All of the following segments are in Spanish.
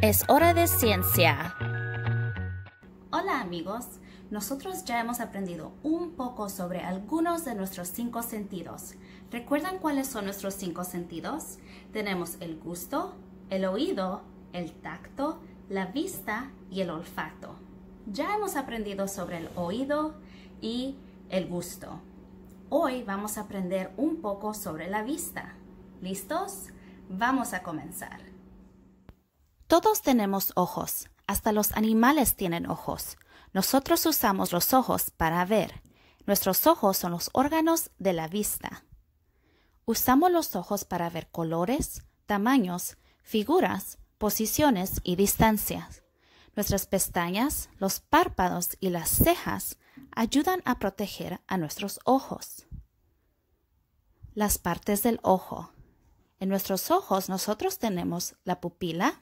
Es hora de ciencia. Hola amigos, nosotros ya hemos aprendido un poco sobre algunos de nuestros 5 sentidos. ¿Recuerdan cuáles son nuestros 5 sentidos? Tenemos el gusto, el oído, el tacto, la vista y el olfato. Ya hemos aprendido sobre el oído y el gusto. Hoy vamos a aprender un poco sobre la vista. ¿Listos? Vamos a comenzar. Todos tenemos ojos, hasta los animales tienen ojos. Nosotros usamos los ojos para ver. Nuestros ojos son los órganos de la vista. Usamos los ojos para ver colores, tamaños, figuras, posiciones y distancias. Nuestras pestañas, los párpados y las cejas ayudan a proteger a nuestros ojos. Las partes del ojo. En nuestros ojos nosotros tenemos la pupila,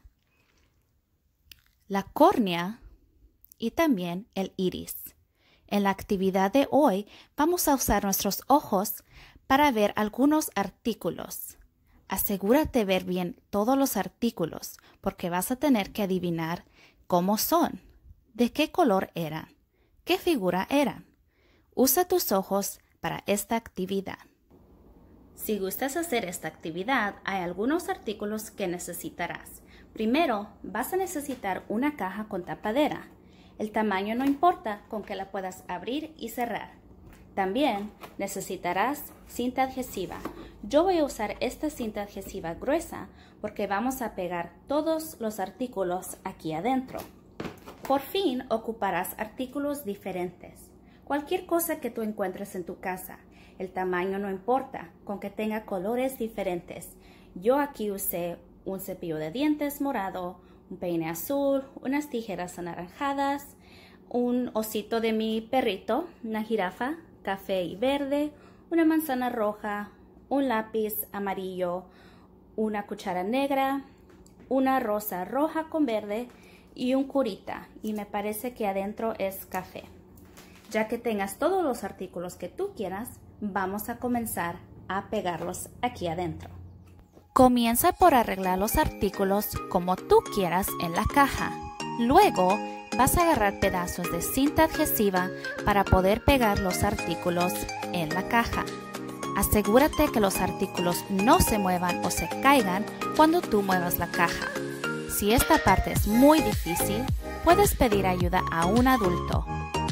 la córnea y también el iris. En la actividad de hoy vamos a usar nuestros ojos para ver algunos artículos. Asegúrate de ver bien todos los artículos porque vas a tener que adivinar cómo son, de qué color eran, qué figura eran. Usa tus ojos para esta actividad. Si gustas hacer esta actividad, hay algunos artículos que necesitarás. Primero, vas a necesitar una caja con tapadera. El tamaño no importa, con que la puedas abrir y cerrar. También necesitarás cinta adhesiva. Yo voy a usar esta cinta adhesiva gruesa porque vamos a pegar todos los artículos aquí adentro. Por fin ocuparás artículos diferentes. Cualquier cosa que tú encuentres en tu casa. El tamaño no importa, con que tenga colores diferentes. Yo aquí usé un cepillo de dientes morado, un peine azul, unas tijeras anaranjadas, un osito de mi perrito, una jirafa, café y verde, una manzana roja, un lápiz amarillo, una cuchara negra, una rosa roja con verde y un curita. Y me parece que adentro es café. Ya que tengas todos los artículos que tú quieras, vamos a comenzar a pegarlos aquí adentro. Comienza por arreglar los artículos como tú quieras en la caja. Luego vas a agarrar pedazos de cinta adhesiva para poder pegar los artículos en la caja. Asegúrate que los artículos no se muevan o se caigan cuando tú muevas la caja. Si esta parte es muy difícil, puedes pedir ayuda a un adulto.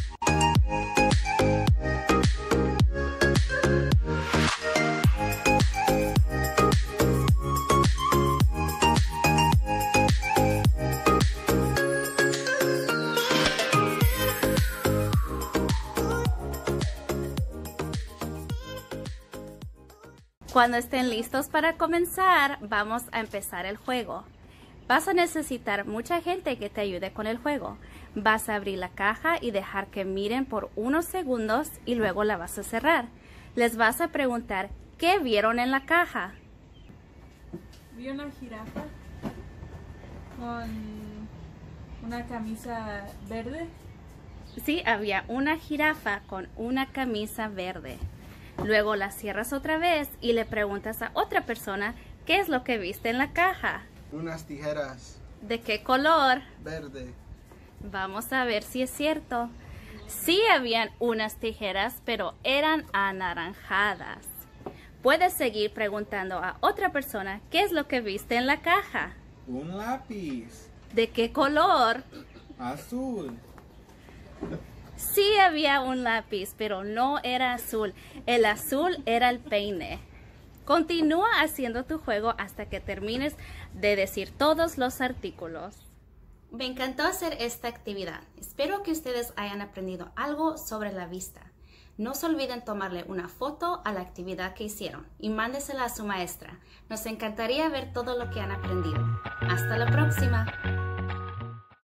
Cuando estén listos para comenzar, vamos a empezar el juego. Vas a necesitar mucha gente que te ayude con el juego. Vas a abrir la caja y dejar que miren por unos segundos y luego la vas a cerrar. Les vas a preguntar, ¿qué vieron en la caja? Vi una jirafa con una camisa verde. Sí, había una jirafa con una camisa verde. Luego la cierras otra vez y le preguntas a otra persona qué es lo que viste en la caja. Unas tijeras. ¿De qué color? Verde. Vamos a ver si es cierto. Sí habían unas tijeras, pero eran anaranjadas. Puedes seguir preguntando a otra persona qué es lo que viste en la caja. Un lápiz. ¿De qué color? Azul. Sí había un lápiz, pero no era azul. El azul era el peine. Continúa haciendo tu juego hasta que termines de decir todos los artículos. Me encantó hacer esta actividad. Espero que ustedes hayan aprendido algo sobre la vista. No se olviden tomarle una foto a la actividad que hicieron y mándesela a su maestra. Nos encantaría ver todo lo que han aprendido. Hasta la próxima.